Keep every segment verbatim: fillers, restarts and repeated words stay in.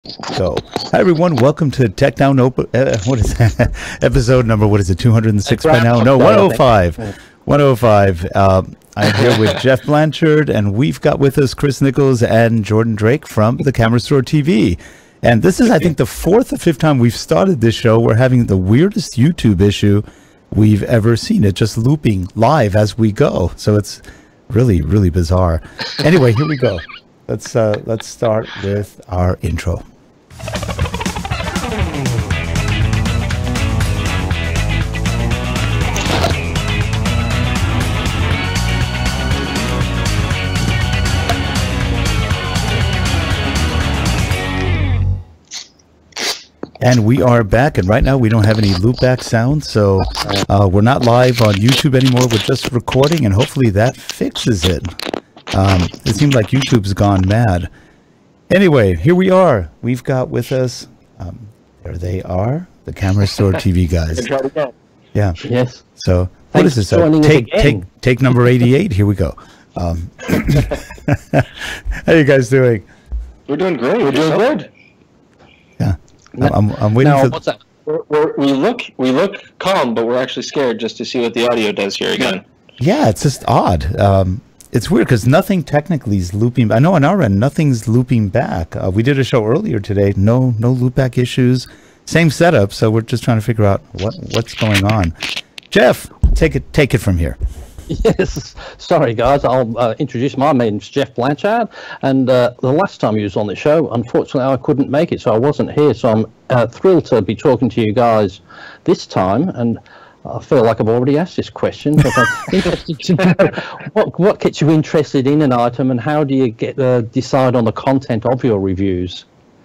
go. Hi everyone, welcome to Tech Down Open. Uh, what is that? Episode number? What is it? two hundred six by now? No, one oh five. one oh five. Uh, I'm here with Jeff Blanchard, and we've got with us Chris Niccolls and Jordan Drake from the Camera Store T V. And this is, I think, the fourth or fifth time we've started this show. We're having the weirdest YouTube issue we've ever seen. It just looping live as we go. So it's really, really bizarre. Anyway, here we go. Let's uh, let's start with our intro. And we are back, and right now we don't have any loopback sound, so uh, we're not live on YouTube anymore. We're just recording, and hopefully that fixes it. Um, it seems like YouTube's gone mad. Anyway, here we are. We've got with us, um, there they are, the Camera Store T V guys. Yeah. Yes. So what Thanks is this? Uh, take take take number eighty-eight. Here we go. Um, how you guys doing? We're doing great. We're doing good. Yeah. I'm, I'm waiting now, for. What's that? We're, we're, we look we look calm, but we're actually scared just to see what the audio does here again. Yeah, it's just odd. Um, it's weird because nothing technically is looping. I know on our end, nothing's looping back. Uh, we did a show earlier today. No, no loopback issues. Same setup. So we're just trying to figure out what what's going on. Jeff, take it take it from here. Yes, sorry guys, I'll uh, introduce my name's Jeff Blanchard, and uh, the last time you was on the show, unfortunately I couldn't make it, so I wasn't here, so I'm uh, thrilled to be talking to you guys this time, and I feel like I've already asked this question, but I'm interested to know what, what gets you interested in an item, and how do you get uh, decide on the content of your reviews?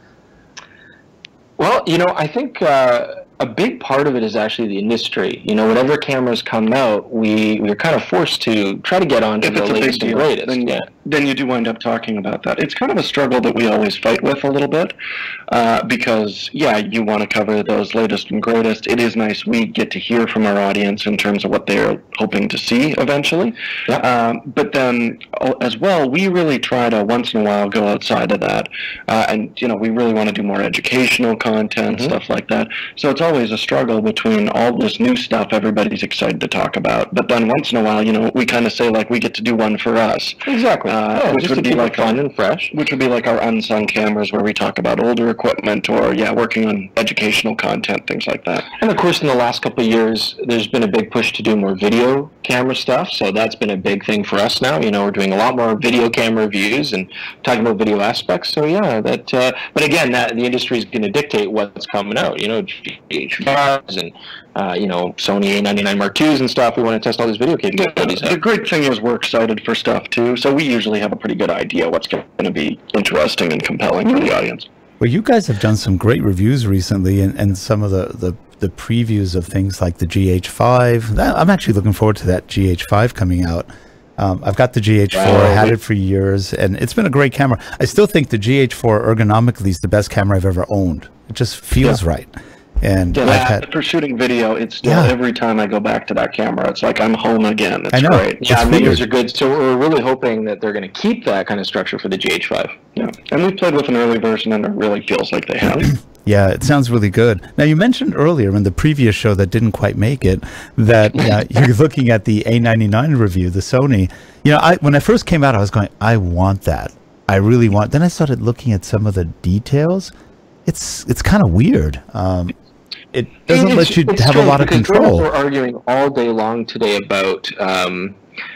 Well, you know, I think uh, a big part of it is actually the industry. You know, whenever cameras come out, we, we're kind of forced to try to get onto the latest and greatest. Then, yeah. then you do wind up talking about that. It's kind of a struggle that we always fight with a little bit uh, because, yeah, you want to cover those latest and greatest. It is nice we get to hear from our audience in terms of what they're hoping to see eventually. Yeah. Um, but then, as well, we really try to once in a while go outside of that. Uh, and, you know, we really want to do more educational content, mm-hmm. stuff like that. So it's always a struggle between all this new stuff everybody's excited to talk about, but then once in a while, you know, we kind of say like we get to do one for us. Exactly. Uh, yeah, which would be like fun and fresh. Which would be like our unsung cameras, where we talk about older equipment or yeah, working on educational content, things like that. And of course, in the last couple of years, there's been a big push to do more video camera stuff. So that's been a big thing for us now. You know, we're doing a lot more video camera reviews and talking about video aspects. So yeah, that. Uh, but again, that the industry is going to dictate what's coming out. You know, G H fives and uh, you know, Sony A ninety-nine Mark twos and stuff. We want to test all these video capabilities. The, the great thing is we're excited for stuff too. So we usually have a pretty good idea what's going to be interesting and compelling for the audience. Well, you guys have done some great reviews recently, and, and some of the, the, the previews of things like the G H five. That, I'm actually looking forward to that G H five coming out. Um, I've got the G H four, I had it for years, and it's been a great camera. I still think the G H four ergonomically is the best camera I've ever owned. It just feels yeah. right. And yeah, I've had, for shooting video, it's still yeah. every time I go back to that camera, it's like I'm home again. It's I know. great. Yeah, videos are good. So we're really hoping that they're going to keep that kind of structure for the G H five. Yeah, and we've played with an early version, and it really feels like they have. Yeah, it sounds really good. Now, you mentioned earlier in the previous show that didn't quite make it that uh, you're looking at the A ninety-nine review, the Sony. You know, I when I first came out, I was going, I want that. I really want. Then I started looking at some of the details. It's it's kind of weird. Um, it doesn't it's, let you it's have a lot of control. We're arguing all day long today about. Um,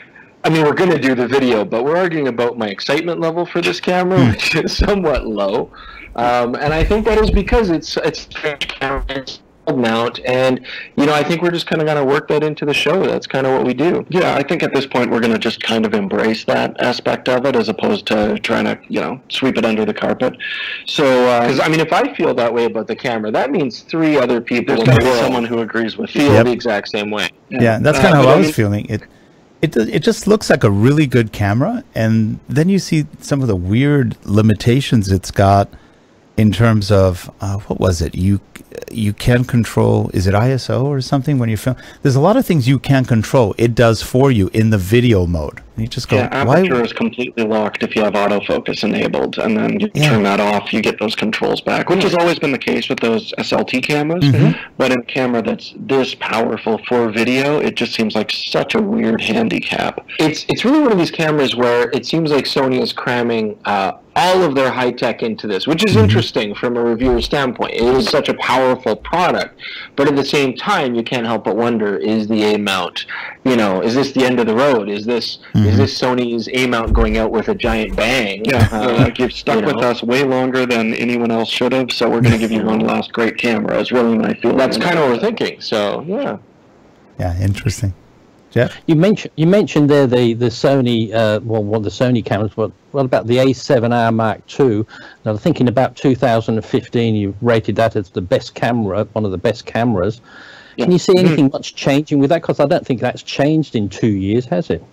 I mean, we're going to do the video, but we're arguing about my excitement level for this camera, hmm. which is somewhat low. Um, and I think that is because it's it's a camera, it's mount, and you know, I think we're just kind of going to work that into the show. That's kind of what we do. Yeah, I think at this point we're going to just kind of embrace that aspect of it, as opposed to trying to, you know, sweep it under the carpet. So, because uh, I mean, if I feel that way about the camera, that means three other people there's in got the to be world someone who agrees with you. feel yep. the exact same way. Yeah, yeah that's kind of uh, how I I was mean, feeling. It it it just looks like a really good camera, and then you see some of the weird limitations it's got. In terms of uh, what was it? You you can control, is it I S O or something when you film? There's a lot of things you can control. It does for you in the video mode. And you just go, yeah, aperture why? is completely locked if you have autofocus enabled, and then you yeah. turn that off, you get those controls back, which has always been the case with those S L T cameras. Mm-hmm. But in a camera that's this powerful for video, it just seems like such a weird handicap. It's it's really one of these cameras where it seems like Sony is cramming uh, all of their high tech into this, which is mm-hmm. interesting from a reviewer standpoint. It is such a powerful product, but at the same time, you can't help but wonder: is the A mount, you know, is this the end of the road? Is this mm-hmm. is this Sony's A mount going out with a giant bang? Yeah, uh, like you've stuck you with know? us way longer than anyone else should have, so we're going to give you one last great camera. Is really my feeling. That's kind of what we're thinking. So yeah, yeah, interesting. Jeff? You mentioned you mentioned there the the Sony uh, well one of the Sony cameras. What what about the A seven R Mark two? Now, thinking about two thousand fifteen, you rated that as the best camera, one of the best cameras. Yeah. Can you see anything mm-hmm. much changing with that? Because I don't think that's changed in two years, has it?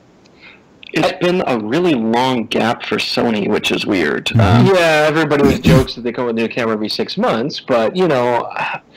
It's been a really long gap for Sony, which is weird. Mm-hmm. Um, yeah, everybody always jokes that they come with a new camera every six months, but you know.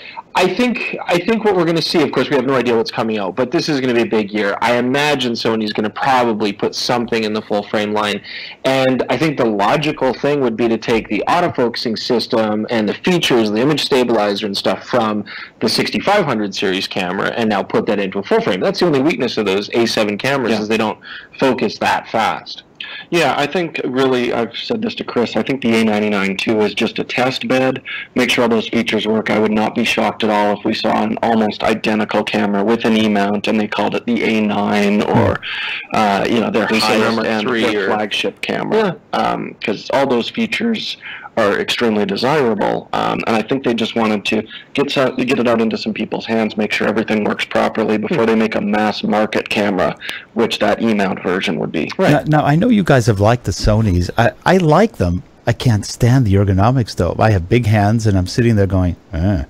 I think I think what we're going to see, of course, we have no idea what's coming out, but this is going to be a big year. I imagine Sony's going to probably put something in the full frame line, and I think the logical thing would be to take the autofocusing system and the features, the image stabilizer and stuff from the sixty-five hundred series camera and now put that into a full frame. That's the only weakness of those A seven cameras yeah. is they don't focus that fast. Yeah, I think really, I've said this to Chris, I think the A ninety-nine two is just a test bed. Make sure all those features work. I would not be shocked at all if we saw an almost identical camera with an E-mount and they called it the A nine or, uh, you know, their highest end, their flagship camera. Because yeah. um, all those features are extremely desirable, um, and I think they just wanted to get some, get it out into some people's hands, make sure everything works properly before they make a mass market camera, which that E-mount version would be. Right. Now, now, I know you guys have liked the Sonys. I, I like them. I can't stand the ergonomics, though. I have big hands, and I'm sitting there going, eh.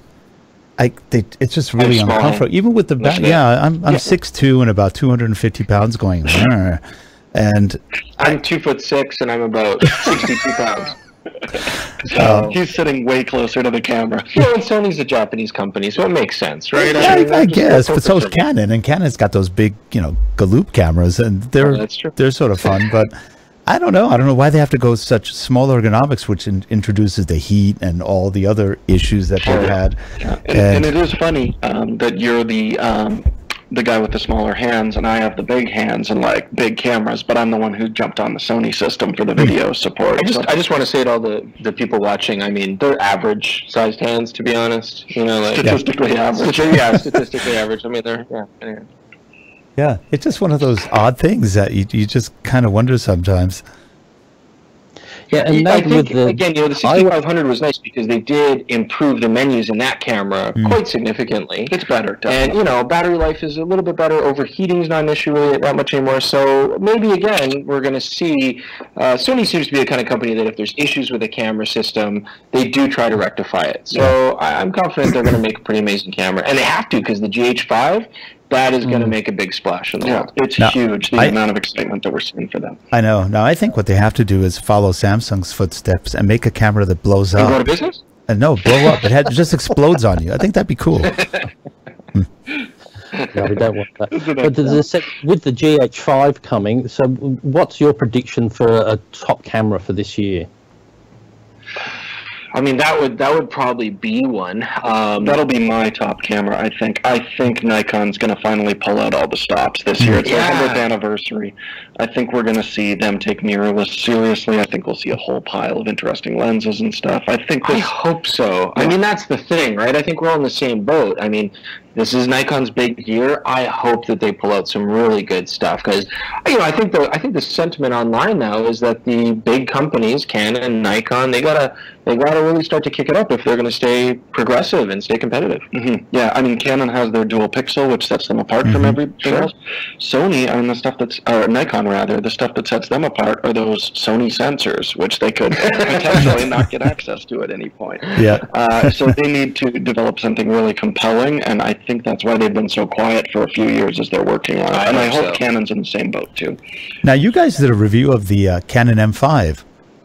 I, they, it's just really uncomfortable. Even with the back, yeah, I'm I'm six two yeah. and about two hundred fifty pounds going, eh. and I'm two foot six, and I'm about sixty-two pounds. So um, he's sitting way closer to the camera. You know, and Sony's a Japanese company, so it makes sense, right? Yeah, I, mean, I guess, but so is Canon, and Canon's got those big, you know, Galoop cameras, and they're oh, they're sort of fun. But I don't know. I don't know why they have to go such small ergonomics, which in, introduces the heat and all the other issues that they've had. Yeah. And, and, and it is funny um, that you're the. Um, the guy with the smaller hands and I have the big hands and like big cameras, but I'm the one who jumped on the Sony system for the video support. I just, I just want to say to all the, the people watching, I mean, they're average sized hands, to be honest. You know, like statistically yeah. average. Yeah, statistically average. I mean, they're, yeah. Anyway. Yeah, it's just one of those odd things that you, you just kind of wonder sometimes. Yeah, and I think, with the, again, you know, the sixty-five hundred was nice because they did improve the menus in that camera mm. quite significantly. It's better, definitely. And, you know, battery life is a little bit better. Overheating is not an issue really that much anymore. So maybe, again, we're going to see, uh, Sony seems to be the kind of company that if there's issues with the camera system, they do try to rectify it. So yeah. I, I'm confident they're going to make a pretty amazing camera. And they have to because the G H five... that is going to make a big splash in the yeah, world. It's now, huge, the I, amount of excitement that we're seeing for them. I know. Now, I think what they have to do is follow Samsung's footsteps and make a camera that blows and up. Go out of business? And no, blow up. It, had, it just explodes on you. I think that'd be cool. No, we don't want that. But the, with the G H five coming, so what's your prediction for a top camera for this year? I mean, that would that would probably be one. Um, That'll be my top camera, I think. I think Nikon's going to finally pull out all the stops this year. It's yeah. their hundredth anniversary. I think we're going to see them take mirrorless seriously. I think we'll see a whole pile of interesting lenses and stuff. I think. This, I hope so. Yeah. I mean, that's the thing, right? I think we're all in the same boat. I mean, this is Nikon's big year. I hope that they pull out some really good stuff because, you know, I think the I think the sentiment online now is that the big companies, Canon and Nikon, they gotta they gotta really start to kick it up if they're going to stay progressive and stay competitive. Mm-hmm. Yeah, I mean, Canon has their dual pixel, which sets them apart mm-hmm. from everything sure. else. Sony, I mean, the stuff that's or Nikon rather, the stuff that sets them apart are those Sony sensors, which they could potentially not get access to at any point. Yeah. Uh, so they need to develop something really compelling, and I think that's why they've been so quiet for a few years as they're working on it. And I hope so. Canon's in the same boat too. Now, you guys did a review of the uh, Canon M five.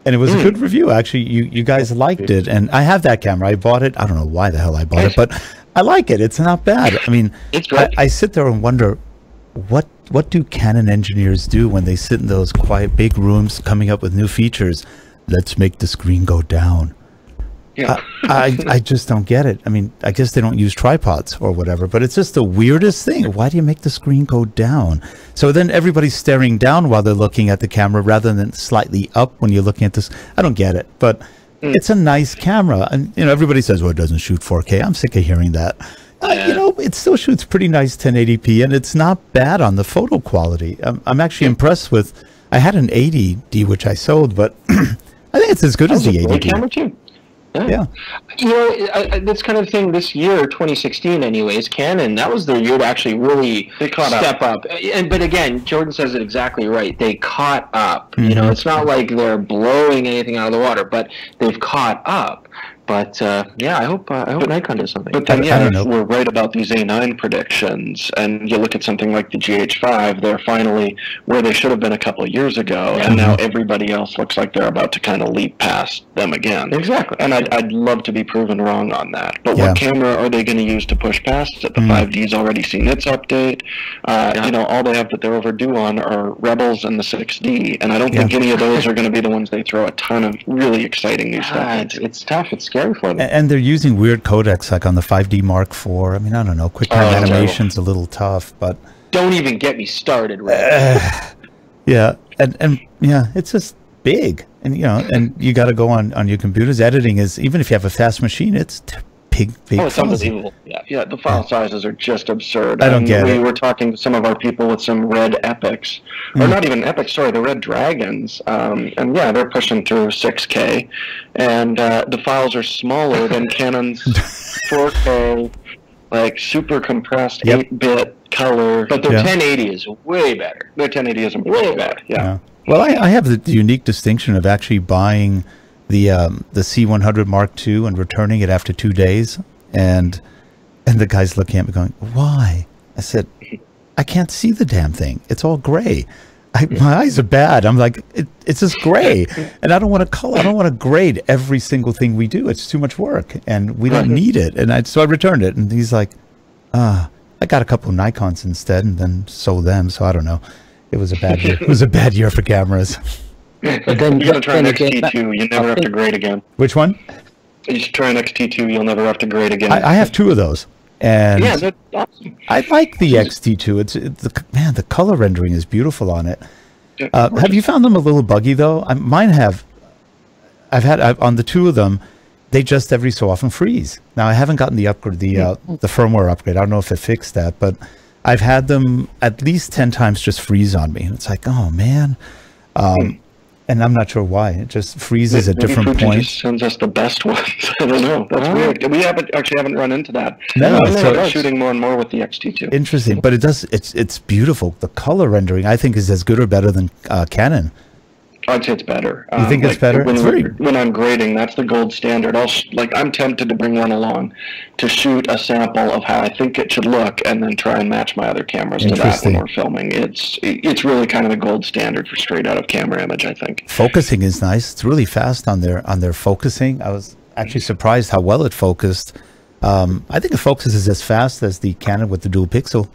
And it was Mm. a good review, actually. You you guys liked it, and I have that camera. I bought it. I don't know why the hell I bought it, but I like it. It's not bad. I mean, It's I, great. I sit there and wonder, what what do Canon engineers do when they sit in those quiet big rooms coming up with new features? Let's make the screen go down. Yeah. I, I I just don't get it. I mean, I guess they don't use tripods or whatever, but it's just the weirdest thing. Why do you make the screen go down? So then everybody's staring down while they're looking at the camera rather than slightly up when you're looking at this. I don't get it, but mm. it's a nice camera. And, you know, everybody says, well, it doesn't shoot four K. I'm sick of hearing that. Uh, Yeah. you know, it still shoots pretty nice ten eighty p, and it's not bad on the photo quality. I'm, I'm actually yeah. impressed with, I had an eighty D, which I sold, but I think it's as good that as the eighty D. Camera too. Yeah. yeah. You know, I, I, this kind of thing this year, twenty sixteen anyways, Canon, that was their year to actually really they caught step up. up. And, but again, Jordan says it exactly right. They caught up. Mm-hmm. You know, it's not like they're blowing anything out of the water, but they've caught up. But uh, yeah, I hope uh, I hope but, Nikon does something. But then, yeah, if we're right about these A nine predictions, and you look at something like the G H five, they're finally where they should have been a couple of years ago, yeah. and now everybody else looks like they're about to kind of leap past them again. Exactly. And I'd, I'd love to be proven wrong on that. But yeah. what camera are they going to use to push past it? The mm. five D's already seen its update. Uh, yeah. You know, all they have that they're overdue on are Rebels and the six D, and I don't yeah. think any of those are going to be the ones they throw a ton of really exciting new stuff ah, into. It's, it's tough. It's scary for them. And they're using weird codecs like on the five D Mark four. I mean, I don't know. QuickTime oh, animation's a little tough, but don't even get me started, right? Uh, yeah, and and yeah, it's just big, and you know, and you got to go on on your computers. Editing is, even if you have a fast machine, it's t- big, big. Oh, it's files. unbelievable. Yeah, yeah. The file yeah. sizes are just absurd. I don't and get we it. We were talking to some of our people with some Red Epics, mm. or not even Epics. Sorry, the Red Dragons. Um, and yeah, they're pushing through six K, and uh, the files are smaller than Canon's four K, like super compressed yep. eight bit color. But their yeah. ten eighty is way better. Their ten eighty is way better. Yeah. yeah. Well, I, I have the, the unique distinction of actually buying the um, the C one hundred Mark two and returning it after two days, and and the guy's looking at me going, "Why?" I said, "I can't see the damn thing. It's all gray. I, my eyes are bad." I'm like, it, "It's just gray, and I don't want to color. I don't want to grade every single thing we do. It's too much work, and we don't need it." And I so I returned it, and he's like, "Ah, I got a couple of Nikons instead, and then sold them." So I don't know. It was a bad year. It was a bad year for cameras. But then you're gonna try an X T two. You never have to grade again. Which one? You should try an X T two. You'll never have to grade again. I, I have two of those, and yeah, that's awesome. I like the X T two. It's, it's the man. The color rendering is beautiful on it. Uh, have you found them a little buggy though? I, mine have. I've had I've, on the two of them. They just every so often freeze. Now I haven't gotten the upgrade, the uh, the firmware upgrade. I don't know if it fixed that, but I've had them at least ten times just freeze on me. It's like, oh man. Um, And I'm not sure why. It just freezes at different Fuji points. Just sends us the best ones. I don't know. That's oh. weird. We haven't actually haven't run into that. No, I'm so shooting more and more with the X T two. Interesting, but it does. It's it's beautiful. The color rendering, I think, is as good or better than uh, Canon. I'd say it's better. You think um, it's better? When, it's very... when I'm grading, that's the gold standard. I'll sh like I'm tempted to bring one along to shoot a sample of how I think it should look, and then try and match my other cameras to that when we're filming. It's it's really kind of the gold standard for straight out of camera image, I think. Focusing is nice. It's really fast on their on their focusing. I was actually surprised how well it focused. Um, I think it focuses as fast as the Canon with the dual pixel.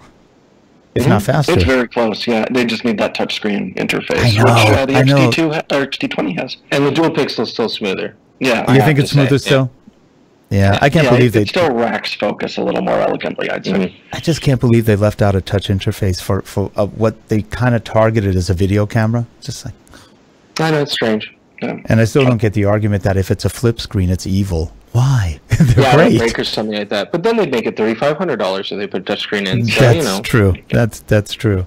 If mm-hmm. not faster. It's very close, yeah. They just need that touchscreen interface, I know, which uh, the I X T two know. or X T twenty has. And the dual pixel is still smoother. Yeah. You think it's smoother say. still? Yeah. yeah, I can't yeah, believe it, they... It still racks focus a little more elegantly, I'd say. Mm-hmm. I just can't believe they left out a touch interface for, for uh, what they kind of targeted as a video camera. Just like... I know, it's strange. Yeah. And I still don't get the argument that if it's a flip screen, it's evil. Why? They're yeah, great. Break or something like that. But then they'd make it thirty-five hundred dollars if they put touchscreen in. So, that's you know. true. That's that's true.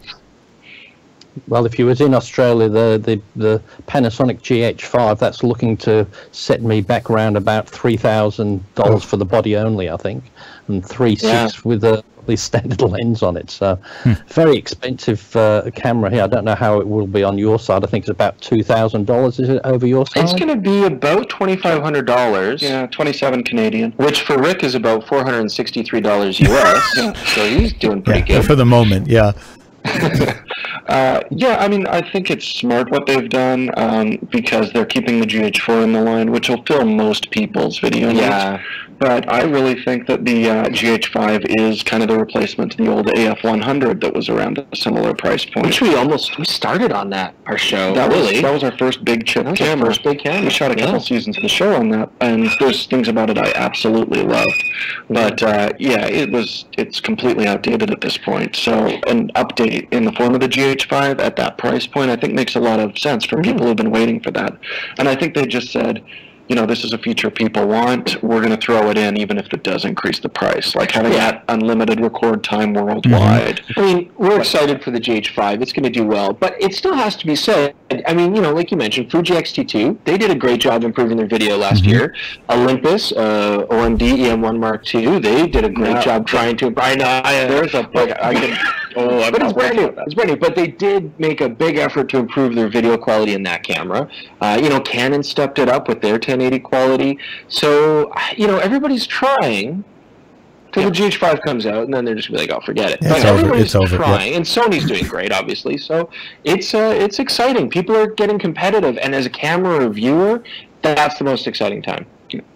Well, if you was in Australia, the, the, the Panasonic G H five, that's looking to set me back around about three thousand dollars oh. for the body only, I think, and three yeah. six with a the standard lens on it. So hmm. very expensive uh, camera here. I don't know how it will be on your side. I think it's about two thousand dollars. Is it over your side? It's going to be about twenty-five hundred dollars. Yeah, twenty-seven Canadian. Which for Rick is about four hundred sixty-three dollars U S. yeah. So he's doing pretty yeah, good. For the moment, yeah. Uh, yeah, I mean, I think it's smart what they've done um, because they're keeping the G H four in the line, which will fill most people's video needs. Yeah. But I really think that the uh, G H five is kind of the replacement to the old A F one hundred that was around a similar price point. Which we almost we started on that our show. That really, was that was our first big chip that was camera. Our first big camera. We shot a couple yeah. seasons of the show on that, and there's things about it I absolutely loved. But uh, yeah, it was it's completely outdated at this point. So an update in the form of the G H five at that price point, I think makes a lot of sense for people who've been waiting for that. And I think they just said, you know, this is a feature people want. We're going to throw it in, even if it does increase the price. Like having yeah. that unlimited record time worldwide. Mm-hmm. I mean, we're excited for the G H five. It's going to do well, but it still has to be said. I mean, you know, like you mentioned, Fuji X T two. They did a great job improving their video last mm-hmm. year. Olympus, uh, O M D E M one Mark two. They did a great yeah. job trying to. I know. I, uh, There's a. Like, I can. Oh, I'm but it's brand new. It's brand new. But they did make a big effort to improve their video quality in that camera. Uh, you know, Canon stepped it up with their ten eighty quality. So, you know, everybody's trying till yeah. the G H five comes out, and then they're just gonna be like, "Oh, forget it." It's but over. everybody's It's over. trying, Yep. and Sony's doing great, obviously. So it's uh, it's exciting. People are getting competitive, and as a camera reviewer, that's the most exciting time.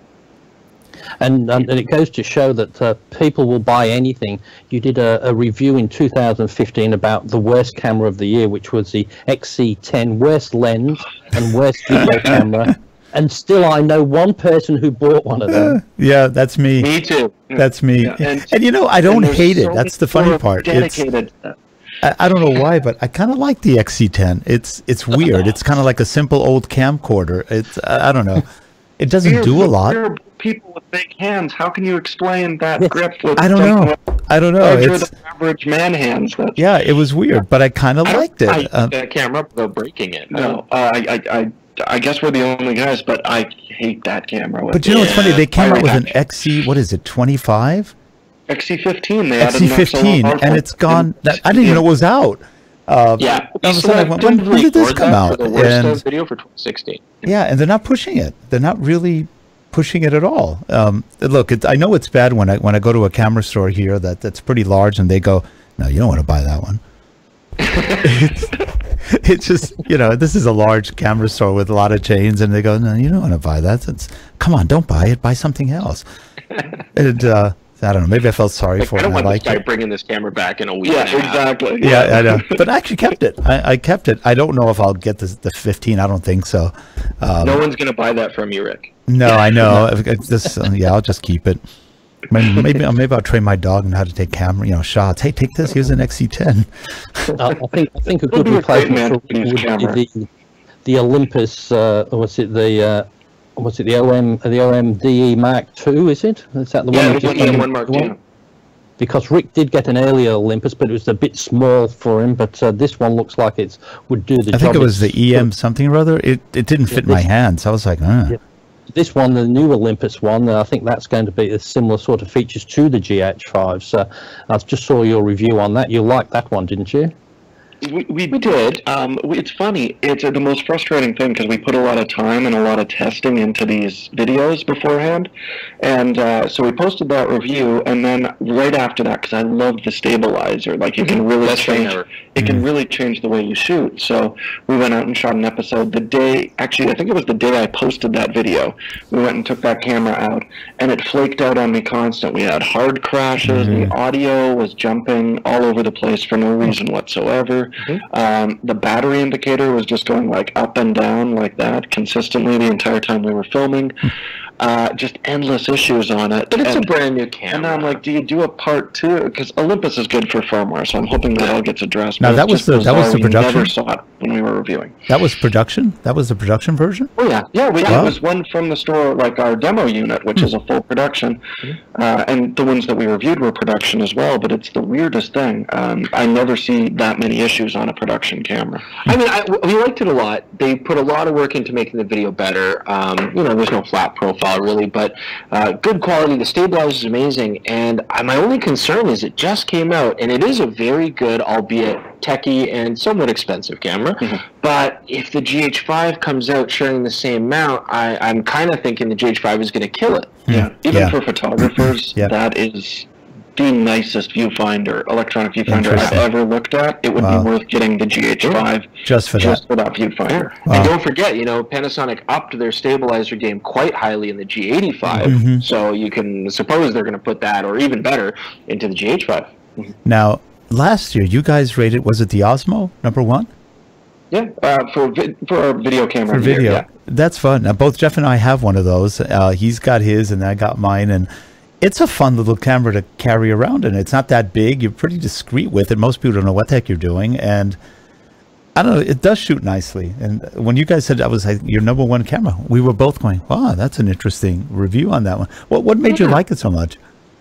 And, and it goes to show that uh, people will buy anything. You did a, a review in two thousand fifteen about the worst camera of the year, which was the X C ten, worst lens and worst video camera. And still, I know one person who bought one of them. Yeah, that's me. Me too. That's me. Yeah, and, and you know, I don't hate so it. That's the funny part. Dedicated. It's, I, I don't know why, but I kind of like the X C ten. It's it's weird. It's kind of like a simple old camcorder. It's I, I don't know. It doesn't You're, do a lot. You're people with big hands. How can you explain that grip with? I don't know. I don't know. It's average man hands. That's, yeah, it was weird, but I kind of liked it. I uh, the camera without breaking it. No, uh, I, I, I, I guess we're the only guys, but I hate that camera. With but you know what's funny? They came out with an reaction. X C. What is it? twenty-five. X C fifteen. They X C fifteen, and it's gone. That, I didn't even know it was out. Uh, yeah, all of a sudden I went, when, when did this come out? The worst and, video for twenty sixteen. Yeah, and they're not pushing it. They're not really pushing it at all. Um, look, it, I know it's bad when I when I go to a camera store here that that's pretty large, and they go, "No, you don't want to buy that one." it's, it's just, you know, this is a large camera store with a lot of chains, and they go, "No, you don't want to buy that. It's, come on, don't buy it. Buy something else." And uh, I don't know. Maybe I felt sorry like, for I don't it. want I to liked start it. bringing this camera back in a week. Yeah, and a half. exactly. Yeah, I know. But I actually kept it. I, I kept it. I don't know if I'll get the the fifteen. I don't think so. Um, no one's going to buy that from you, Rick. No, I know. If it's this, uh, yeah, I'll just keep it. Maybe, maybe maybe I'll train my dog on how to take camera, you know, shots. Hey, take this. Here's an X C ten. I think I think a good It'll be a great replacement man for to use would camera. be the the Olympus. Uh, what's it? The uh, what's it? The O M the O M D E Mark two. Is it? Is that the Yeah, one? it's that the just E M came- one Mark two. Because Rick did get an earlier Olympus, but it was a bit small for him. But uh, this one looks like it would do the job. I think it was the It's- E M something or other. It it didn't fit Yeah, my this- hands. I was like, ah. Yeah. This one, the new Olympus one, uh, I think that's going to be a similar sort of features to the G H five. So I just saw your review on that. You liked that one, didn't you? We, we did. Um, we, it's funny. It's uh, the most frustrating thing because we put a lot of time and a lot of testing into these videos beforehand. And uh, so we posted that review, and then right after that, because I love the stabilizer, like you can really Best thing change. ever. It can really change the way you shoot. So we went out and shot an episode the day, actually I think it was the day I posted that video. We went and took that camera out, and it flaked out on me constant. We had hard crashes, Mm-hmm. the audio was jumping all over the place for no reason whatsoever. Mm-hmm. Um, the battery indicator was just going like up and down like that consistently the entire time we were filming. Uh, just endless issues on it. But it's and, a brand new camera. And I'm like, do you do a part two? Because Olympus is good for firmware, so I'm hoping that all gets addressed. Now, But that it's was just the- that was bizarre the we production? never saw it when we were reviewing. That was production. That was the production version. Oh, yeah. Yeah, we, Wow. it was one from the store, like our demo unit, which is a full production. Uh, and the ones that we reviewed were production as well, but it's the weirdest thing. Um, I never see that many issues on a production camera. I mean, I, we liked it a lot. They put a lot of work into making the video better. Um, you know, there's no flat profile, really, but uh, good quality. The stabilizer is amazing. And uh, my only concern is it just came out, and it is a very good, albeit techie and somewhat expensive camera. Mm-hmm. But if the G H five comes out sharing the same mount, I, I'm kind of thinking the G H five is going to kill it. Yeah, even Yeah. for photographers, Yeah. that is the nicest viewfinder, electronic viewfinder I've ever looked at. It would wow. be worth getting the G H five just for just that, for that viewfinder. Wow. And don't forget, you know, Panasonic upped their stabilizer game quite highly in the G eighty-five, mm-hmm. so you can suppose they're going to put that, or even better, into the G H five. Mm-hmm. Now, last year you guys rated, was it the Osmo number one? Yeah, uh, for vi for our video camera. For video, here, yeah. That's fun. Now, both Jeff and I have one of those. Uh, he's got his, and I got mine, and it's a fun little camera to carry around, and it's not that big. You're pretty discreet with it. Most people don't know what the heck you're doing, and I don't know. It does shoot nicely. And when you guys said that was like your number one camera, we were both going, "Wow, that's an interesting review on that one." What what made you like it so much?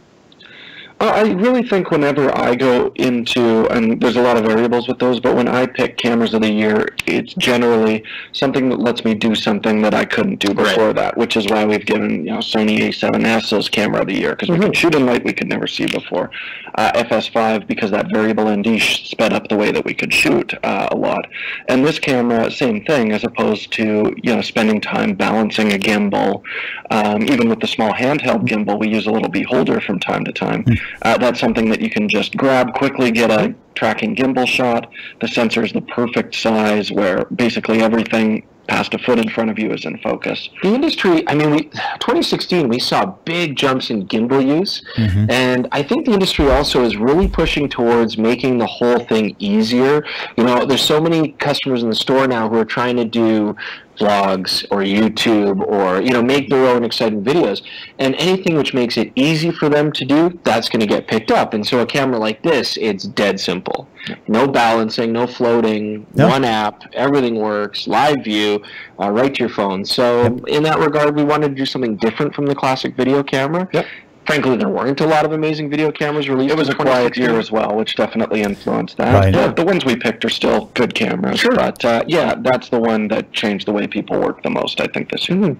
Uh, I really think whenever I go into, and there's a lot of variables with those, but when I pick cameras of the year, it's generally something that lets me do something that I couldn't do before right. that, which is why we've given, you know, Sony A seven S as camera of the year, because mm-hmm. we can shoot in light we could never see before. Uh, F S five, because that variable N D sped up the way that we could shoot uh, a lot. And this camera, same thing, as opposed to, you know, spending time balancing a gimbal. Um, even with the small handheld gimbal, we use a little beholder from time to time. Mm-hmm. Uh, that's something that you can just grab quickly, get a tracking gimbal shot. The sensor is the perfect size where basically everything past a foot in front of you is in focus. The industry, I mean, we, twenty sixteen, we saw big jumps in gimbal use, mm-hmm. and I think the industry also is really pushing towards making the whole thing easier. You know, there's so many customers in the store now who are trying to do vlogs or YouTube or, you know, make their own exciting videos, and anything which makes it easy for them to do, that's going to get picked up. And so a camera like this, it's dead simple. No balancing, no floating, no. one app, everything works, live view, uh, right to your phone. So yep. in that regard, we wanted to do something different from the classic video camera. Yep. Frankly, there weren't a lot of amazing video cameras released. It was a quiet year as well, which definitely influenced that. Right. Yeah, the ones we picked are still good cameras, sure. but uh, yeah, that's the one that changed the way people work the most, I think, this year. Mm-hmm.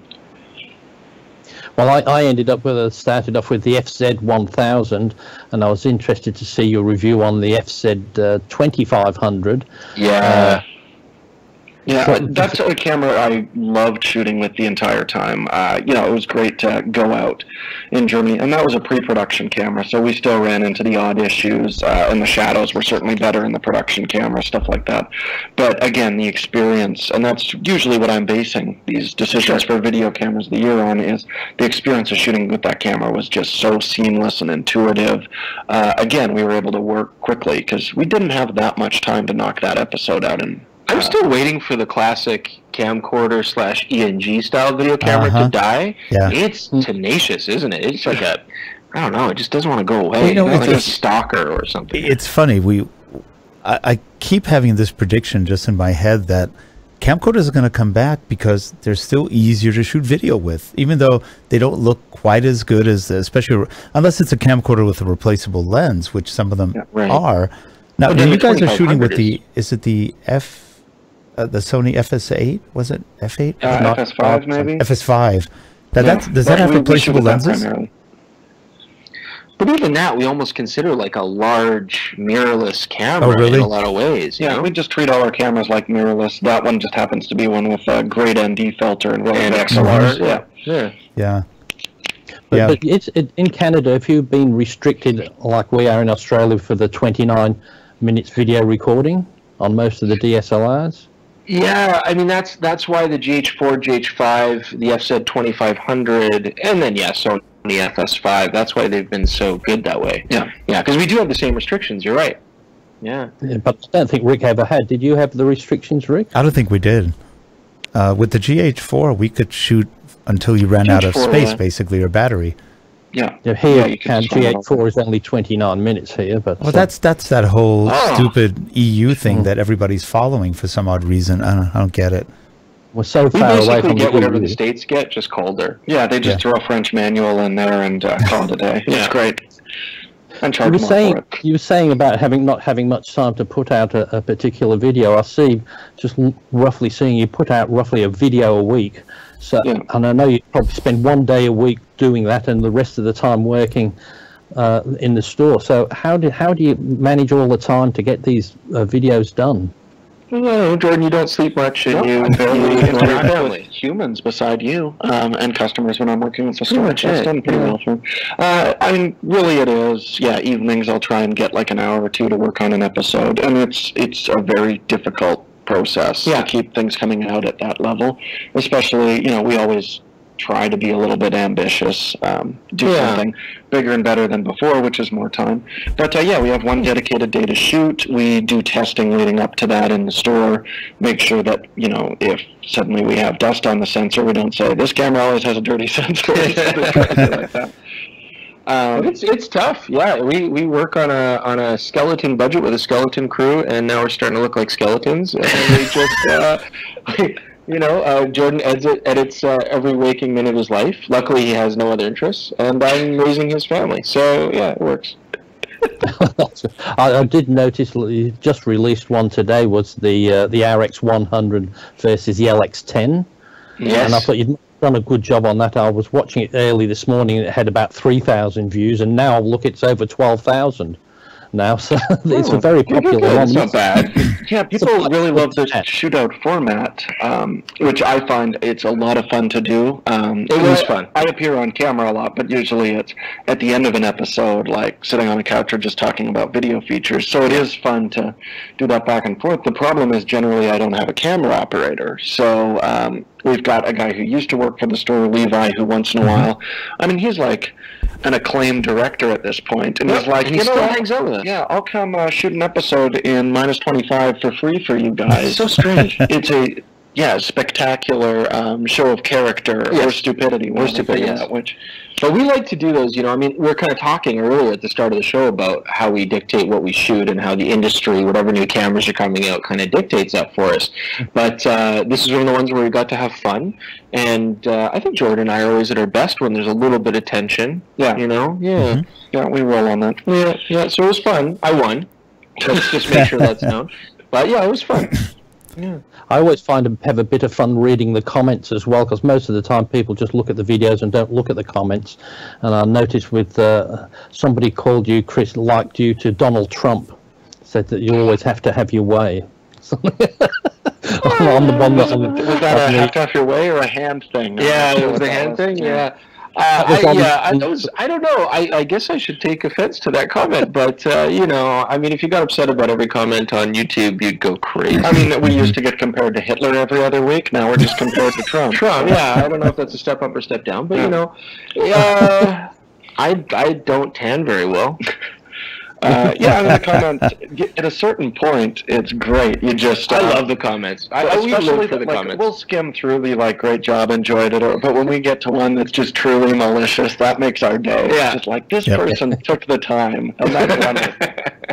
Well, I, I ended up with a, started off with the F Z one thousand, and I was interested to see your review on the F Z uh, twenty-five hundred. Yeah. Uh, Yeah, that's a camera I loved shooting with the entire time. Uh, you know, it was great to go out in Germany, and that was a pre-production camera, so we still ran into the odd issues, uh, and the shadows were certainly better in the production camera, stuff like that. But again, the experience, and that's usually what I'm basing these decisions for video cameras of the year on, is the experience of shooting with that camera was just so seamless and intuitive. Uh, again, we were able to work quickly, because we didn't have that much time to knock that episode out in I'm still waiting for the classic camcorder slash E N G style video camera uh-huh. to die. Yeah. It's tenacious, isn't it? It's like a, I don't know, it just doesn't want to go away. Well, you know, it's like a stalker or something. It's funny. We, I, I keep having this prediction just in my head that camcorders are going to come back because they're still easier to shoot video with, even though they don't look quite as good as, especially unless it's a camcorder with a replaceable lens, which some of them yeah, right. are. Now, when you guys are shooting with the, is it the F? Uh, the Sony F S eight, was it F eight? Uh, F S five, maybe. F S five. That, yeah. that's, does that have we, replaceable we lenses? But even that, we almost consider like a large mirrorless camera oh, really? in a lot of ways. Yeah, know? we just treat all our cameras like mirrorless. That one just happens to be one with a great N D filter and really X L Rs. Yeah, yeah, yeah. But, yeah. but it's it, in Canada. If you've been restricted like we are in Australia for the twenty-nine minutes video recording on most of the D S L Rs. Yeah, I mean, that's that's why the G H four, G H five, the F Z twenty-five hundred, and then, yeah, Sony F S five, that's why they've been so good that way. Yeah, yeah, because we do have the same restrictions, you're right. Yeah. yeah. But I don't think Rick ever had. Did you have the restrictions, Rick? I don't think we did. Uh, with the G H four, we could shoot until you ran out of space, yeah. basically, or battery. Yeah. yeah here, yeah, you can G H four is only twenty-nine minutes here, but well, so. that's that's that whole oh. stupid E U thing mm. that everybody's following for some odd reason. I don't, I don't get it. We're so we far away from get whatever the states get, just colder. Yeah, they just yeah. throw a French manual in there and uh, call it a day. yeah. It's great. And charge you were more saying for it. You were saying about having not having much time to put out a, a particular video. I see, just roughly seeing you put out roughly a video a week. So, yeah. and I know you probably spend one day a week doing that, and the rest of the time working uh, in the store. So, how do how do you manage all the time to get these uh, videos done? No, Jordan, you don't sleep much, and No, you I barely you interact with family. humans beside you um, and customers when I'm working with the store. much It's it, done pretty yeah. well for me. Uh, I mean, really, it is. Yeah, evenings I'll try and get like an hour or two to work on an episode, and it's it's a very difficult process Yeah. to keep things coming out at that level. Especially, you know, we always try to be a little bit ambitious, um, do Yeah. something bigger and better than before, which is more time. But uh, yeah, we have one dedicated day to shoot. We do testing leading up to that in the store, make sure that, you know, if suddenly we have dust on the sensor, we don't say, this camera always has a dirty sensor, or something crazy like that. Um, But it's it's tough. Yeah, we, we work on a on a skeleton budget with a skeleton crew, and now we're starting to look like skeletons. And we just, uh, you know, uh, Jordan edits, edits uh, every waking minute of his life. Luckily, he has no other interests, and I'm raising his family. So yeah, it works. I, I did notice you just released one today. Was the uh, the R X one hundred versus the L X ten? Yes. And I thought you'd done a good job on that. I was watching it early this morning. It had about three thousand views, and now look, it's over twelve thousand now. So it's a very popular one. It's not bad. Yeah, people really love the shootout format, um, which I find it's a lot of fun to do. Um, It was fun. I appear on camera a lot, but usually it's at the end of an episode, like sitting on a couch or just talking about video features. So it is fun to do that back and forth. The problem is generally I don't have a camera operator. So um, we've got a guy who used to work for the store, Levi, who once in a while, I mean, he's like an acclaimed director at this point, and Yeah, he's like, and he you know, still hangs out with us. yeah, I'll come uh, shoot an episode in minus twenty-five for free for you guys. So strange. It's a yeah spectacular um, show of character or Yes. stupidity, Or stupidity, yes. which But we like to do those, you know, I mean, we were kind of talking earlier at the start of the show about how we dictate what we shoot and how the industry, whatever new cameras are coming out, kind of dictates that for us. But uh, this is one of the ones where we got to have fun. And uh, I think Jordan and I are always at our best when there's a little bit of tension. Yeah. You know? Yeah. Mm-hmm. yeah we roll on that. Yeah, yeah, so it was fun. I won. Let's just make sure that's known. But yeah, it was fun. Yeah. I always find a, have a bit of fun reading the comments as well, because most of the time people just look at the videos and don't look at the comments. And I noticed with uh, somebody called you, Chris, liked you to Donald Trump, said that you always have to have your way. I'm the one that Was that a half off your way or a hand thing? Yeah, I'm not it sure was what the that hand was. thing, yeah. Uh, That was I, on the- yeah, I, that was, I don't know. I, I guess I should take offense to that comment, but, uh, you know, I mean, if you got upset about every comment on YouTube, you'd go crazy. I mean, we used to get compared to Hitler every other week. Now we're just compared to Trump. Trump, yeah, I don't know if that's a step up or step down, but, you know, uh, I, I don't tan very well. Uh, yeah, I mean, the comments, at a certain point, it's great. You just... I uh, love the comments. I, I we especially live for the like, comments. We'll skim through the, like, great job, enjoyed it, or, but when we get to one that's just truly malicious, that makes our day. Yeah. It's just like, this Yep. person took the time. And that's wonderful.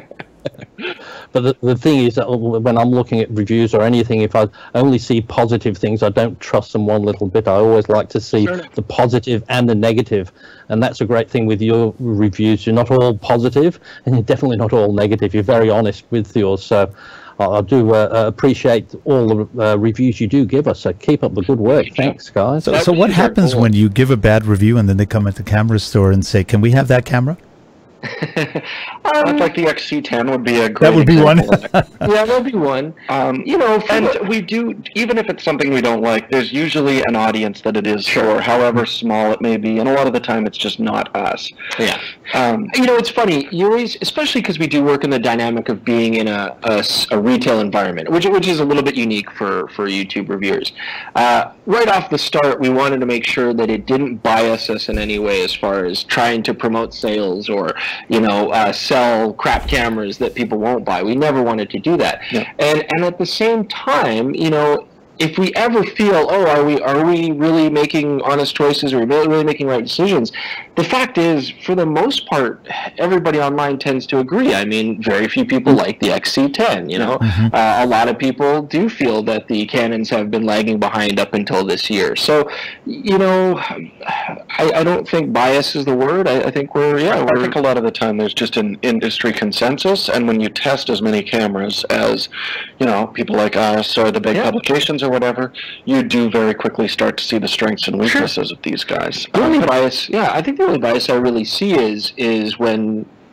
But the, the thing is that when I'm looking at reviews or anything, if I only see positive things, I don't trust them one little bit. I always like to see Sure. the positive and the negative. And that's a great thing with your reviews. You're not all positive, and you're definitely not all negative. You're very honest with yours. So I, I do uh, appreciate all the uh, reviews you do give us. So keep up the good work. Thanks, guys. So, so what happens when you give a bad review and then they come at the camera store and say, "Can we have that camera?" I'd like the X C ten would be a great That would be one. example of that. Yeah, there'll be one. Um, You know, for and the- we do, even if it's something we don't like, there's usually an audience that it is for, however small it may be, and a lot of the time it's just not us. Yeah. Um, You know, it's funny. You always, especially because we do work in the dynamic of being in a, a s- a retail environment, which which is a little bit unique for for YouTube reviewers. Uh, right off the start, we wanted to make sure that it didn't bias us in any way as far as trying to promote sales or, you know, uh, sell crap cameras that people won't buy. We never wanted to do that. Yeah. And and at the same time, you know, if we ever feel, oh, are we are we really making honest choices? Are we really, really making right decisions? The fact is, for the most part, everybody online tends to agree. I mean, very few people like the X C ten, you know. Mm-hmm. Uh, a lot of people do feel that the Canons have been lagging behind up until this year. So, you know, I, I don't think bias is the word. I, I think we're, yeah, I we're, think a lot of the time there's just an industry consensus, and when you test as many cameras as, you know, people like us or the big Yeah. publications or whatever, you do very quickly start to see the strengths and weaknesses of these guys. The Um, only but- bias, yeah, I think the only bias I really see is is when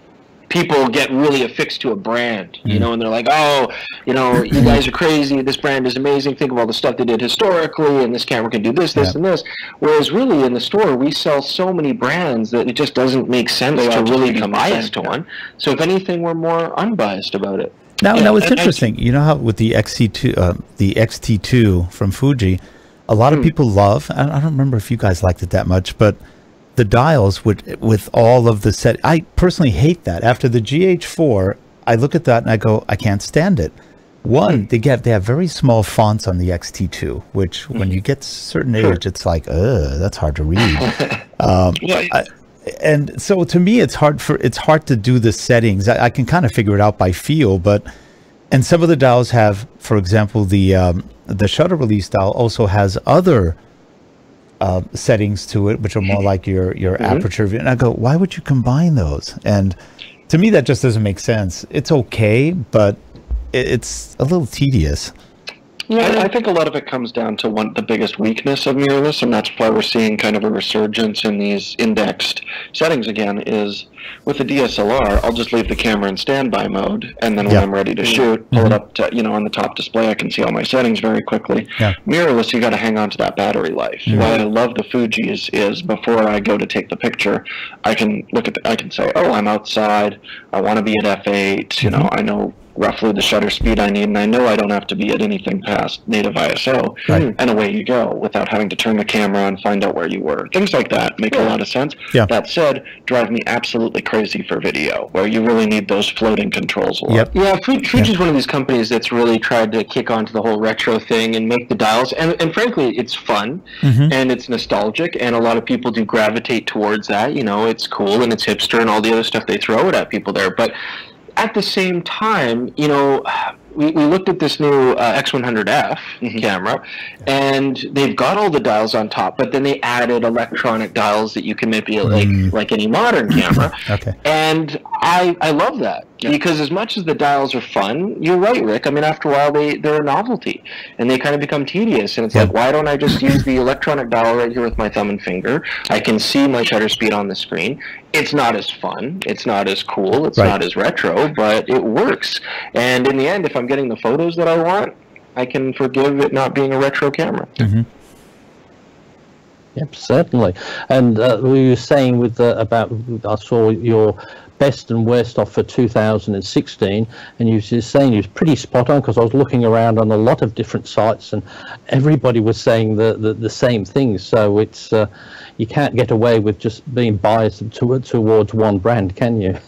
people get really affixed to a brand, you know, and they're like, oh, you know, you guys are crazy. This brand is amazing. Think of all the stuff they did historically, and this camera can do this, this, yep. and this. Whereas really in the store, we sell so many brands that it just doesn't make sense to really be biased to one. So if anything, we're more unbiased about it. Now, yeah, now it's and, interesting. And, you know how with the X T two, uh, the X T two from Fuji, a lot of hmm. people love. I don't remember if you guys liked it that much, but the dials with with all of the set. I personally hate that. After the G H four, I look at that and I go, I can't stand it. One, they get they have very small fonts on the X T two, which mm-hmm. when you get certain age, it's like, ugh, that's hard to read. um, yeah. I, and so to me, it's hard for it's hard to do the settings. I, I can kind of figure it out by feel, but and some of the dials have, for example, the um, the shutter release dial also has other uh, settings to it, which are more like your your mm-hmm. aperture view. And I go, why would you combine those? And to me, that just doesn't make sense. It's okay, but it's a little tedious. Yeah, I, I think a lot of it comes down to one the biggest weakness of mirrorless, and that's why we're seeing kind of a resurgence in these indexed settings again, is with the D S L R, I'll just leave the camera in standby mode, and then when yeah. I'm ready to shoot, pull mm-hmm. it up to, you know, on the top display, I can see all my settings very quickly. Yeah. Mirrorless, you got to hang on to that battery life. Mm-hmm. Why I love the Fuji's is before I go to take the picture, I can look at the, I can say, oh, I'm outside, I want to be at f eight, mm-hmm. you know, I know roughly the shutter speed I need, and I know I don't have to be at anything past native I S O, right. and away you go without having to turn the camera on, find out where you were. Things like that make yeah. a lot of sense. Yeah. That said, drive me absolutely crazy for video, where you really need those floating controls a lot. Yep. Yeah, Fuji's yeah. one of these companies that's really tried to kick onto the whole retro thing and make the dials, and, and frankly, it's fun, mm-hmm. and it's nostalgic, and a lot of people do gravitate towards that. You know, it's cool, and it's hipster, and all the other stuff they throw it at people there, but at the same time, you know, we, we looked at this new uh, X one hundred F mm-hmm. camera, and they've got all the dials on top, but then they added electronic dials that you can manipulate mm. like any modern camera. Okay. And I I love that. Yeah. Because as much as the dials are fun, you're right, Rick. I mean, after a while, they, they're a novelty, and they kind of become tedious. And it's yeah. like, why don't I just use the electronic dial right here with my thumb and finger? I can see my shutter speed on the screen. It's not as fun. It's not as cool. It's right. not as retro, but it works. And in the end, if I'm getting the photos that I want, I can forgive it not being a retro camera. Mm-hmm. Yep, certainly. And uh, we were saying with uh, about, I saw your best and worst off for two thousand sixteen, and you were saying you was pretty spot on, because I was looking around on a lot of different sites and everybody was saying the the, the same things. So it's uh, you can't get away with just being biased to, towards one brand, can you?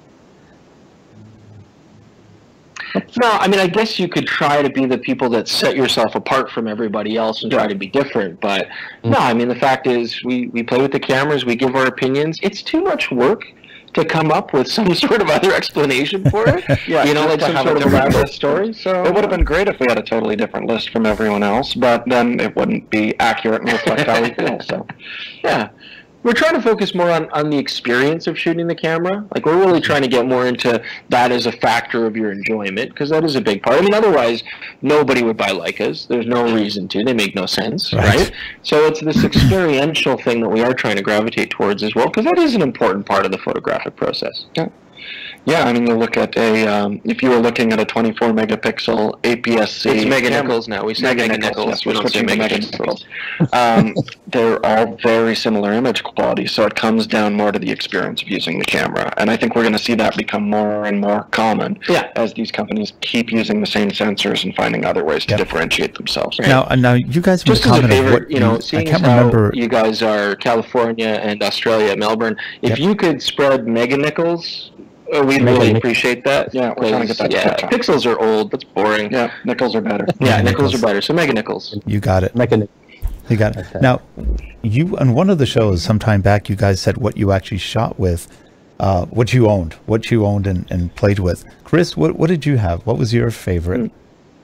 No, I mean, I guess you could try to be the people that set yourself apart from everybody else and try to be different, but mm-hmm. no, I mean, the fact is we, we play with the cameras, we give our opinions. It's too much work to come up with some sort of other explanation for it. Yeah, you know, like some sort of elaborate story. So it would have been great if we had a totally different list from everyone else, but then it wouldn't be accurate and reflect how we feel. So, yeah. We're trying to focus more on, on the experience of shooting the camera. Like, we're really trying to get more into that as a factor of your enjoyment, because that is a big part. I mean, otherwise, nobody would buy Leicas. There's no reason to. They make no sense, right? right? So it's this experiential thing that we are trying to gravitate towards as well, because that is an important part of the photographic process. Yeah. Yeah, I mean, you look at a, um, if you were looking at a twenty-four megapixel A P S C. It's Mega Niccolls now. We say Mega, Mega Niccolls. Yes, we don't say Mega Niccolls. um, they're all very similar image quality, so it comes down more to the experience of using the camera. And I think we're going to see that become more and more common yeah. as these companies keep using the same sensors and finding other ways to yep. differentiate themselves. Right? Now, now, you guys just as a favor, you know, seeing as how remember. you guys are California and Australia, Melbourne, if yep. you could spread Mega Niccolls, Uh, we'd Mega really appreciate that. Yeah, we're trying to get that. Yeah, pixels are old. That's boring. Yeah, Nickels are better. Yeah, Nickels are better. So Mega Niccolls. You got it. Mega Niccolls. You got it. Okay. Now, you on one of the shows sometime back, you guys said what you actually shot with, uh, what you owned, what you owned and, and played with. Chris, what what did you have? What was your favorite? Mm.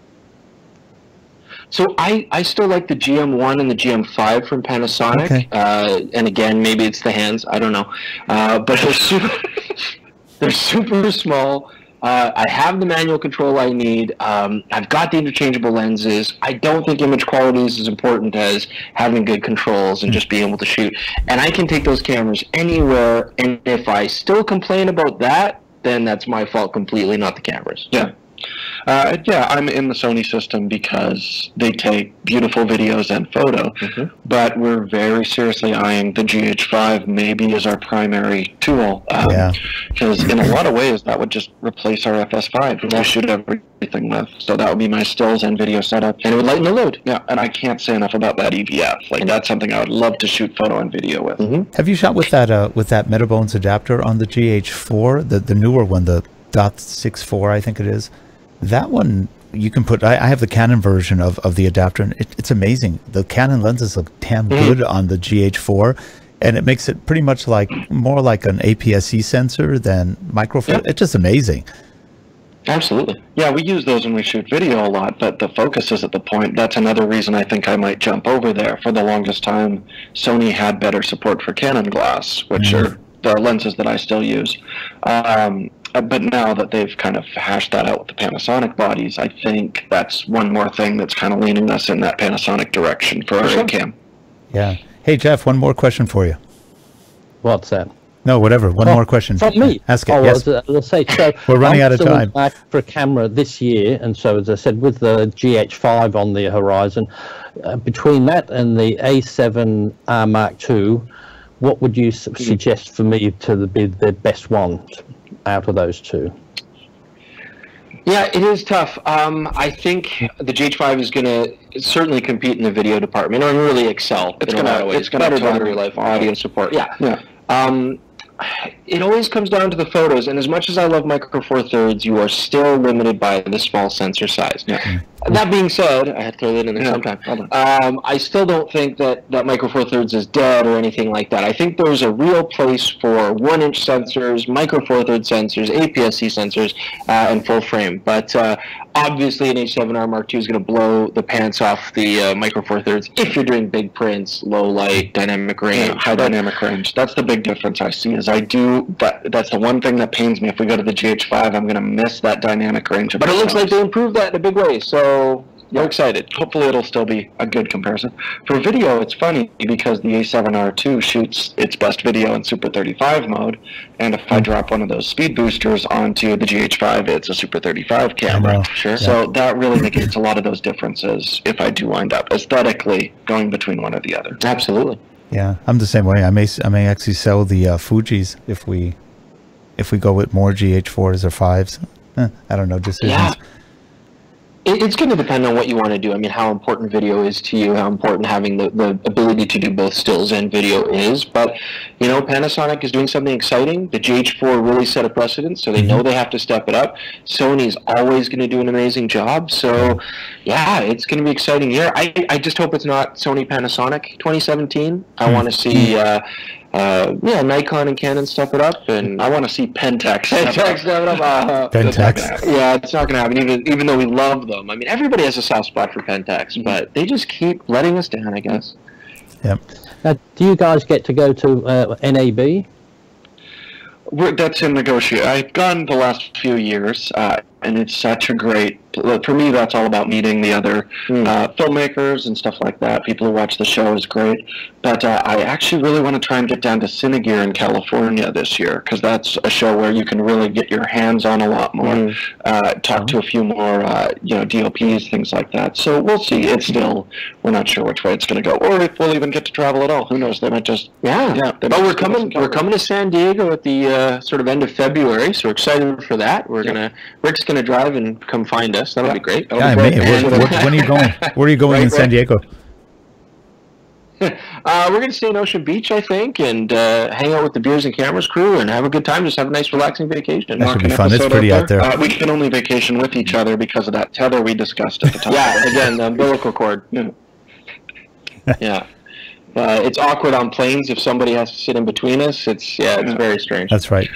So I, I still like the G M one and the G M five from Panasonic. Okay. Uh, and again, maybe it's the hands. I don't know. Uh, but they're super... They're super small. Uh, I have the manual control I need. Um, I've got the interchangeable lenses. I don't think image quality is as important as having good controls and just being able to shoot. And I can take those cameras anywhere. And if I still complain about that, then that's my fault completely, not the cameras. Yeah. Uh, yeah, I'm in the Sony system because they take beautiful videos and photo, mm-hmm. but we're very seriously eyeing the G H five maybe as our primary tool. Um, yeah. Because in a lot of ways, that would just replace our F S five, which I shoot everything with. So that would be my stills and video setup. And it would lighten the load. Yeah, and I can't say enough about that E V F. Like, that's something I would love to shoot photo and video with. Mm-hmm. Have you shot with that uh, with that Metabones adapter on the G H four, the, the newer one, the dot six four, I think it is? That one, you can put, I, I have the Canon version of, of the adapter, and it, it's amazing. The Canon lenses look damn good mm. on the G H four, and it makes it pretty much like, more like an A P S C sensor than micro four. Yep. It's just amazing. Absolutely. Yeah, we use those when we shoot video a lot, but the focus is at the point. That's another reason I think I might jump over there. For the longest time, Sony had better support for Canon glass, which mm. are the lenses that I still use. Um, But now that they've kind of hashed that out with the Panasonic bodies, I think that's one more thing that's kind of leaning us in that Panasonic direction for our sure. A-cam. Yeah. Hey, Jeff, one more question for you. What's that? No, whatever. One oh, more question. From me. Ask it. Oh, yes. Well, let's say, so We're running I'm out of time. Back for a camera this year, and so as I said, with the G H five on the horizon, uh, between that and the A seven R Mark two, what would you su suggest for me to be the best one out of those two? Yeah, it is tough. Um, I think the G H five is going to certainly compete in the video department, or really excel. It's going to it's going to better battery life, audio support. Yeah. Yeah. Um, it always comes down to the photos, and as much as I love Micro Four Thirds, you are still limited by the small sensor size. Yeah. That being said, I had to throw that in there yeah. sometime. Um, I still don't think that, that Micro Four Thirds is dead or anything like that. I think there's a real place for one-inch sensors, Micro Four Thirds sensors, A P S C sensors, uh, and full frame. But uh, obviously, an H seven R Mark two is going to blow the pants off the uh, Micro Four Thirds if you're doing big prints, low light, dynamic range, yeah, high dynamic range. That's the big difference I see. Is I do that. That's the one thing that pains me. If we go to the G H five, I'm going to miss that dynamic range. But it looks like they improved that in a big way. So. So we're excited. Hopefully it'll still be a good comparison. For video, it's funny because the A seven R two shoots its best video in Super thirty-five mode, and if I drop one of those speed boosters onto the G H five, it's a Super thirty-five camera. Sure. So yeah. that really negates a lot of those differences if I do wind up aesthetically going between one or the other. Absolutely. Yeah, I'm the same way. I may I may actually sell the uh, Fujis if we if we go with more G H fours or fives. Eh, I don't know decisions. Yeah. It's going to depend on what you want to do. I mean, how important video is to you, how important having the, the ability to do both stills and video is. But, you know, Panasonic is doing something exciting. The G H four really set a precedent, so they know they have to step it up. Sony's always going to do an amazing job. So, yeah, it's going to be an exciting year. I, I just hope it's not Sony Panasonic twenty seventeen. I want to see... Uh, Uh, yeah, Nikon and Canon step it up, and I want to see Pentax step it up. Uh, Pentax. Yeah, it's not going to happen, even even though we love them. I mean, everybody has a soft spot for Pentax, but they just keep letting us down, I guess. Yep. Now, do you guys get to go to uh, N A B? We're, that's in negotiation. I've gone the last few years, uh, and it's such a great. For me, that's all about meeting the other mm. uh, filmmakers and stuff like that. People who watch the show is great. But uh, I actually really want to try and get down to Cinegear in California this year, because that's a show where you can really get your hands on a lot more, mm. uh, talk mm. to a few more, uh, you know, D O Ps, things like that. So we'll see. It's still, we're not sure which way it's going to go, or if we'll even get to travel at all. Who knows? They might just, yeah. yeah but we're coming. We're coming to San Diego at the uh, sort of end of February, so we're excited for that. We're yeah. gonna, Rick's gonna drive and come find us. That'll yeah. be great. Yeah, be great. Where, where, when are you going? Where are you going right, in San right. Diego? Uh, we're going to stay in Ocean Beach, I think, and uh, hang out with the Beers and Cameras crew and have a good time. Just have a nice, relaxing vacation. That should be fun. It's pretty out there. Uh, we can only vacation with each other because of that tether we discussed at the time. Yeah, again, the umbilical cord. Yeah. yeah. Uh, it's awkward on planes if somebody has to sit in between us. It's yeah, it's very strange. That's right.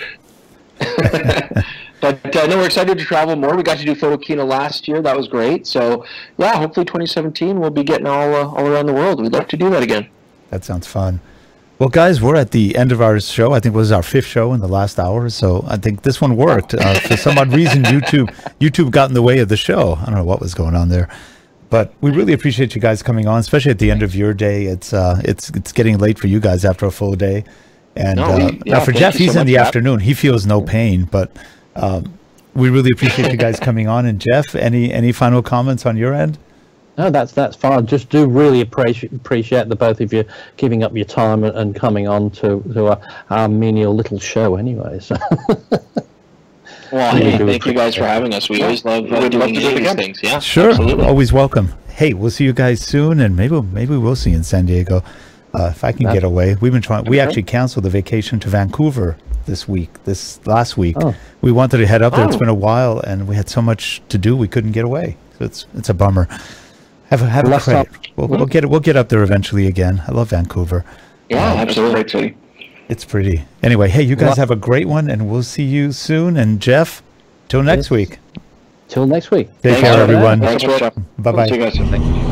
But uh, no, we're excited to travel more. We got to do Photokina last year. That was great. So, yeah, hopefully twenty seventeen we'll be getting all uh, all around the world. We'd love to do that again. That sounds fun. Well, guys, we're at the end of our show. I think it was our fifth show in the last hour, so I think this one worked. Uh, for some odd reason, YouTube YouTube got in the way of the show. I don't know what was going on there. But we really appreciate you guys coming on, especially at the end of your day. It's uh, it's it's getting late for you guys after a full day. And No, uh, we- yeah, now for thank Jeff, you he's so in much the for that. afternoon. He feels no pain, but um, we really appreciate you guys coming on. And Jeff, any any final comments on your end? No, that's that's fine. Just do really appreciate appreciate the both of you giving up your time and, and coming on to to our, our menial little show, anyway. So. Well, Really hey, do thank you guys for appreciate it. having us. We always love uh, We'd love doing to do it these again. things. Yeah, Sure, absolutely. always welcome. Hey, we'll see you guys soon, and maybe maybe we'll see you in San Diego uh, if I can That- get away. We've been trying. We Okay. actually canceled the vacation to Vancouver this week. This last week, Oh. we wanted to head up there. It's Oh. been a while, and we had so much to do, we couldn't get away. So it's it's a bummer. Have a have a Last credit. time- We'll, we'll get we'll get up there eventually again. I love Vancouver. Yeah, That's a absolutely. great city. It's pretty. Anyway, hey, you guys Well- have a great one, and we'll see you soon. And Jeff, till next Yes. week. Till next week. Take Thanks care, for that. everyone. Thanks, Thanks, Rich. Jeff. Bye bye. See you guys soon.